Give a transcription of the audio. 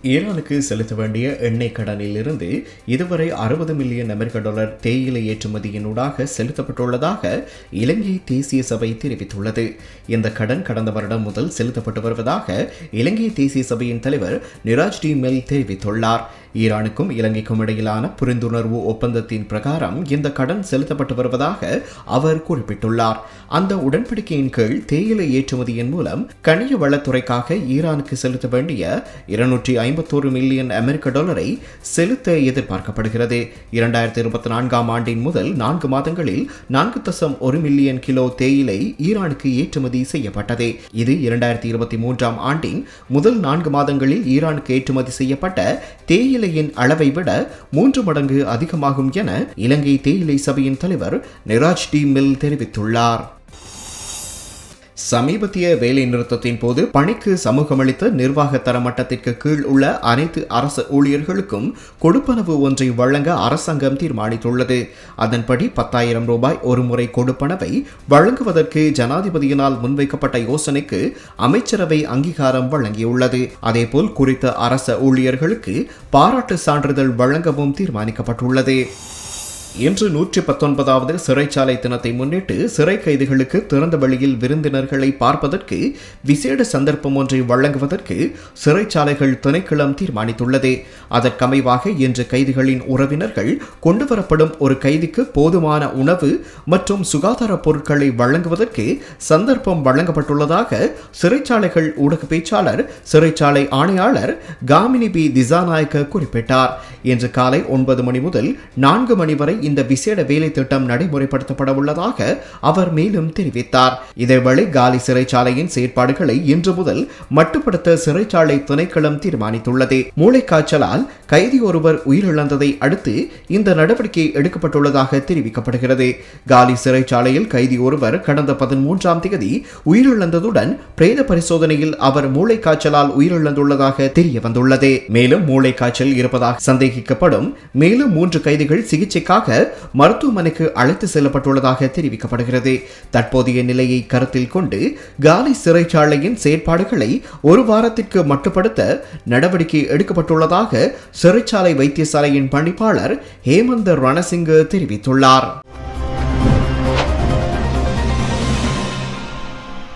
ஈரானுக்கு செலுத்த வேண்டிய எண்ணெய் கடனில் இருந்து இதுவரை $60 மில்லியன் தேயிலை ஏற்றுமதியினூடாக செலுத்தப்பட்டுள்ளதாக இலங்கை தேசிய சபை தெரிவித்துள்ளது. இந்த கடன் கடந்த வருடம் முதல் செலுத்தப்பட்டு வருவதாக இலங்கை தேசிய சபையின் தலைவர் நிராஜ் டி மெல் தெரிவித்துள்ளார். ஈரானுக்கும் இலங்கைக்கும் இடையிலான புரிந்துணர்வு ஒப்பந்தத்தின் பிரகாரம் இந்த கடன் செலுத்தப்பட்டு வருவதாக அவர் குறிப்பிட்டுள்ளார். அந்த உடன்படிக்கையின் கீழ் தேயிலை ஏற்றுமதியின் மூலம் கனிய வளத்துறைக்காக ஈரானுக்கு செலுத்த வேண்டிய $251 மில்லியன் செலுத்த எதிர்பார்க்கப்படுகிறது. 2024 ஆண்டின் முதல் 4 மாதங்களில் 4.1 மில்லியன் கிலோ தேயிலை ஈரானுக்கு ஏற்றுமதி செய்யப்பட்டது. இது 2023 ஆண்டின் முதல் 4 மாதங்களில் ஈரானுக்கு ஏற்றுமதி செய்யப்பட்ட தேயிலையின் அளவை விட 3 மடங்கு அதிகமாகும் என இலங்கை தேயிலை சபையின் தலைவர் நிராஜ் டி மெல் தெரிவித்துள்ளார். சமீபத்திய வேலை நிறுத்தத்தின் போது பணிக்கு சமூகமளித்த நிர்வாக தர மட்டத்திற்கு கீழ் உள்ள அனைத்து அரசு ஊழியர்களுக்கும் கொடுப்பனவு ஒன்றை வழங்க அரசாங்கம் தீர்மானித்துள்ளது. அதன்படி $10,000 ஒரு முறை கொடுப்பனவை வழங்குவதற்கு ஜனாதிபதியினால் முன்வைக்கப்பட்ட யோசனைக்கு அமைச்சரவை அங்கீகாரம் வழங்கியுள்ளது. அதேபோல் குறித்த அரசு ஊழியர்களுக்கு பாராட்டு சான்றிதழ் வழங்கவும் தீர்மானிக்கப்பட்டுள்ளது. இன்று 119வது சிறைச்சாலை தினத்தை முன்னிட்டு சிறை கைதிகளுக்கு திறந்த வெளியில் விருந்தினர்களை பார்ப்பதற்கு விசேட சந்தர்ப்பம் ஒன்றை வழங்குவதற்கு சிறைச்சாலைகள் திணைக்களம் தீர்மானித்துள்ளது. அதற்கமைவாக இன்று கைதிகளின் உறவினர்கள் கொண்டுவரப்படும் ஒரு கைதிக்கு போதுமான உணவு மற்றும் சுகாதார பொருட்களை வழங்குவதற்கு சந்தர்ப்பம் வழங்கப்பட்டுள்ளதாக சிறைச்சாலைகள் ஊடக பேச்சாளர் சிறைச்சாலை ஆணையாளர் காமினி பி திசாநாயக்க குறிப்பிட்டார். இன்று காலை 9 மணி முதல் 4 மணி வரை இந்த விசேட வேலை திட்டம் நடைமுறைப்படுத்தப்பட உள்ளதாக அவர் மேலும் தெரிவித்தார். இதேவேளை காலி சிறைச்சாலையின் செயற்பாடுகளை இன்று முதல் மட்டுப்படுத்த சிறைச்சாலை திணைக்களம் தீர்மானித்துள்ளது. மூளைக்காய்ச்சலால் கைதி ஒருவர் உயிரிழந்ததை அடுத்து இந்த நடவடிக்கை எடுக்கப்பட்டுள்ளதாக தெரிவிக்கப்படுகிறது. காலி சிறைச்சாலையில் கைதி ஒருவர் கடந்த 13ஆம் தேதி உயிரிழந்ததுடன் பிரேத பரிசோதனையில் அவர் மூளைக்காய்ச்சலால் உயிரிழந்துள்ளதாக தெரிய வந்துள்ளது. மேலும் மூளைக்காய்ச்சல் இருப்பதாக சந்தேகிக்கப்படும் மேலும் 3 கைதிகள் சிகிச்சைக்காக மருத்துவமனைக்கு அழைத்து செல்லப்பட்டுள்ளதாக தெரிவிக்கப்படுகிறது. தற்போதைய நிலையை கருத்தில் கொண்டு காலி சிறைச்சாலையின் செயற்பாடுகளை ஒரு வாரத்திற்கு மட்டுப்படுத்த நடவடிக்கை எடுக்கப்பட்டுள்ளதாக சிறைச்சாலை வைத்தியசாலையின் பணிப்பாளர் ஹேமந்த ரணசிங்க தெரிவித்துள்ளார்.